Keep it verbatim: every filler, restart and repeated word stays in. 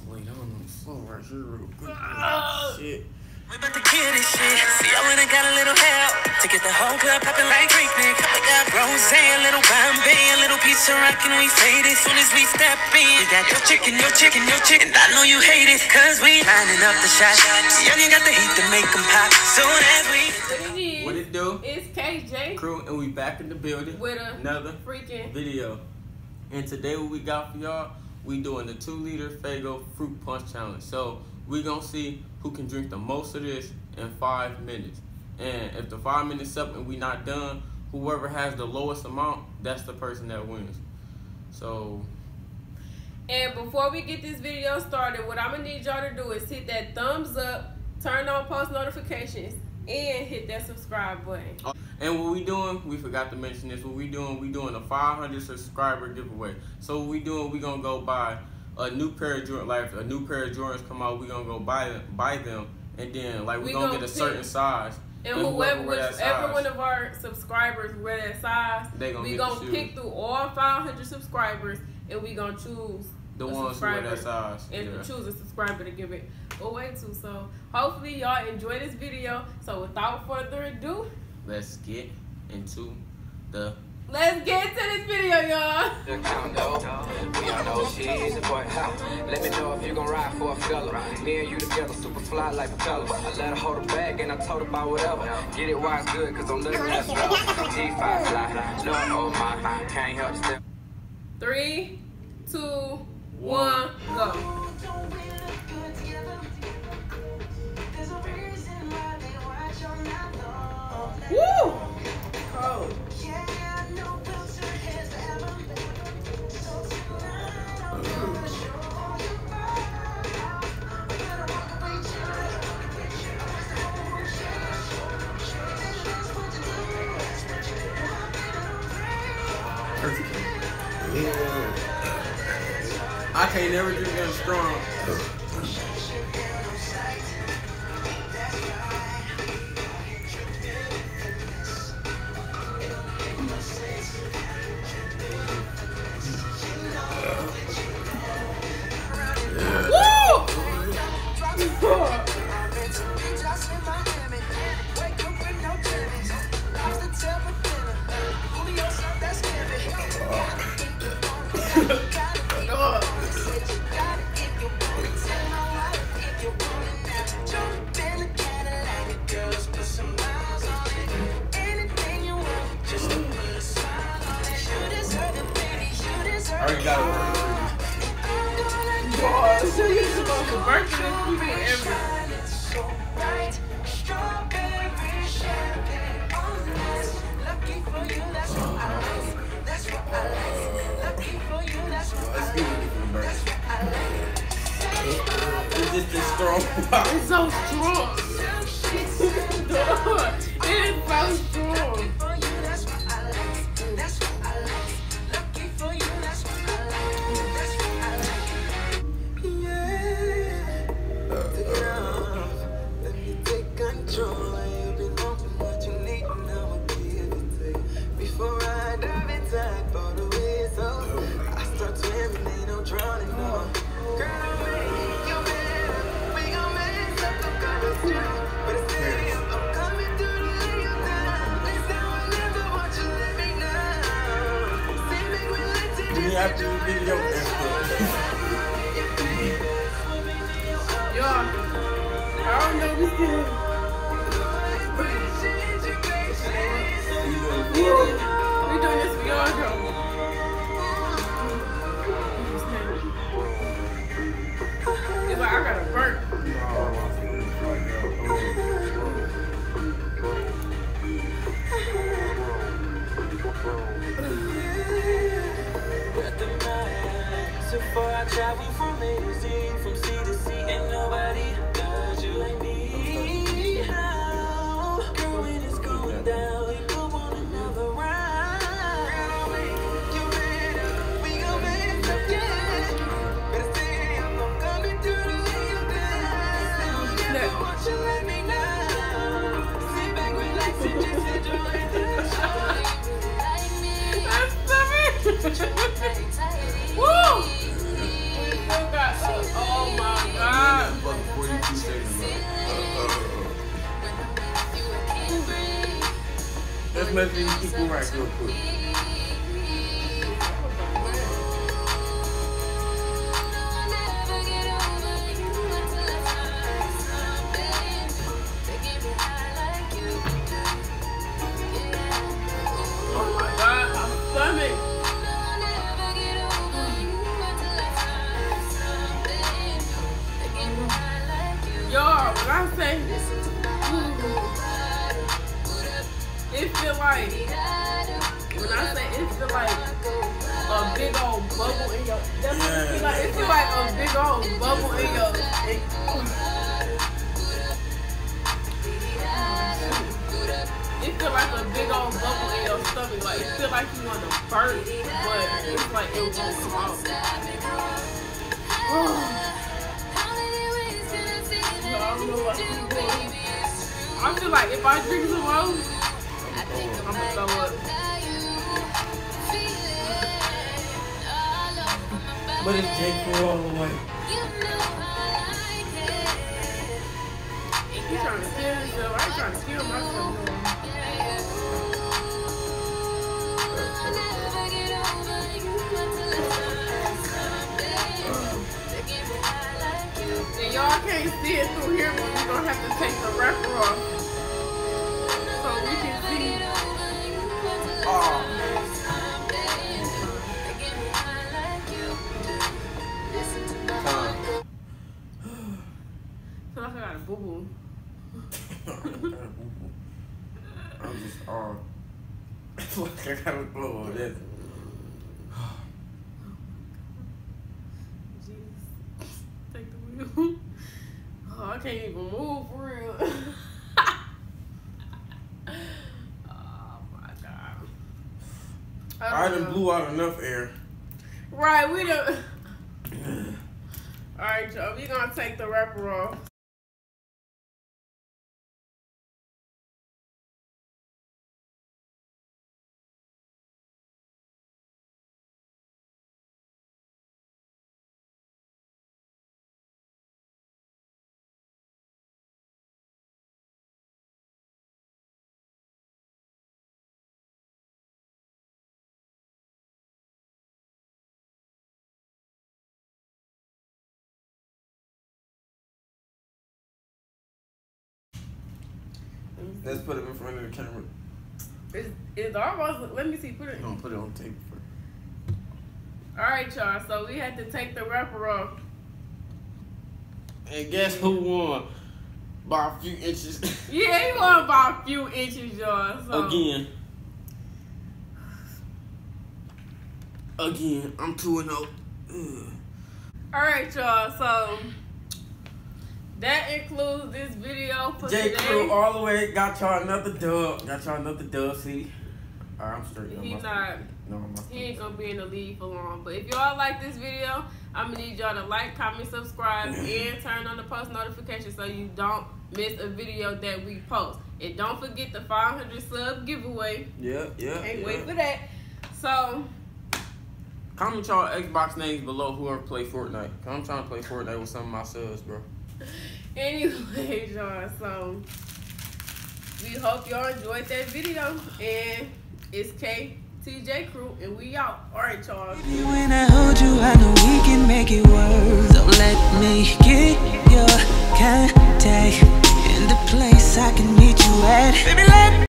lay down on the floor right here real quick. Oh, shit. We about to kill this shit. See, I went and got a little help to get the whole club popping like Greek Nick. We got rose, a little Bombay, a little piece of rock, and we fade it soon as we step in. You got your chicken, your chicken, your chicken. I know you hate it, cause we lining up the shots. Young, you got the heat to make them pop. Soon as we. What it do? It's K J Crew, and we back in the building with another freaking video. And today, what we got for y'all, we doing the two liter Faygo Fruit Punch Challenge. So we gonna see who can drink the most of this in five minutes. And if the five minutes up and we not done, whoever has the lowest amount, that's the person that wins. So. And before we get this video started, what I'm gonna need y'all to do is hit that thumbs up, turn on post notifications, and hit that subscribe button. And what we doing, we forgot to mention this, what we doing, we doing a five hundred subscriber giveaway. So what we doing, we gonna go buy a new pair of Jordans, like a new pair of Jordans come out, we gonna go buy them, buy them, and then like we, we gonna, gonna get a pick, certain size. And, and whoever, whichever one of our subscribers wear that size, they gonna we gonna pick through all five hundred subscribers, and we gonna choose the ones who wear that size, and yeah. choose a subscriber to give it away to. So hopefully y'all enjoy this video. So without further ado, let's get into the. Let's get into this video, y'all. We all know she's a boy. Let me know if you gon' ride for a fella. Me and you together, super fly like propellers. I let her hold her bag and I told her about whatever. Get it why it's good, cause I'm living that stuff. G five fly, no, oh my, can't help step. Three, two, one, go. Woo! Cold. Yeah. I can't never drink that strong. I already got it. Oh, so you're supposed to work for this people ever. It's just this strong. It's so strong. It is so strong. After the video, y'all, I don't know this thing. We doing this for y'all, though. It's like I got a burp. Before I travel from A to Z, from C to C, and nobody does you like me. message these people right real quick. Oh my God, my stomach. Y'all, when I say, it feel like, when I say it feel like a big old bubble in your, that's what it feel like. It feel like a big old bubble in your, it, it feel like a big old bubble in your stomach. Like, it feel like you want to burst, but it's like it won't come out. Oh. I don't know what to do. I feel like if I drink some more, I'm gonna throw up. But it's J. Crew all the way. He's trying to kill himself. I ain't trying to kill myself. And y'all can't see it through here, but we're gonna have to take the wrapper off so we can see. Oh. I feel like I got a boo boo. I'm just all. It's like I got a blow on this. Jesus. Take the wheel. Oh, I can't even move for real. Oh my God. I done blew out enough air. Right, we don't. Alright, y'all, we gonna take the wrapper off. Let's put it in front of the camera. It's, it's almost, let me see, put it. I'm gonna put it on tape first. Alright, y'all, so we had to take the wrapper off. And guess who won? By a few inches. Yeah, he won by a few inches, y'all. So. Again. Again, I'm two and oh. Alright, y'all, so that includes this video for J. today. Crew all the way. Got y'all another dub. Got y'all another dub, see? Alright, I'm straight. He I'm not. No, I'm not. He ain't gonna be in the lead for long. But if y'all like this video, I'm gonna need y'all to like, comment, subscribe, and turn on the post notifications so you don't miss a video that we post. And don't forget the five hundred sub giveaway. Yeah, yeah. Can't yeah. wait for that. So, comment y'all Xbox names below whoever play Fortnite. Cause I'm trying to play Fortnite with some of my subs, bro. anyways, y'all, so we hope y'all enjoyed that video. And it's K T J Crew, and we out. Alright, y'all. When I hold you, I know we can make it work. So let me get your contact in the place I can meet you at. Baby, let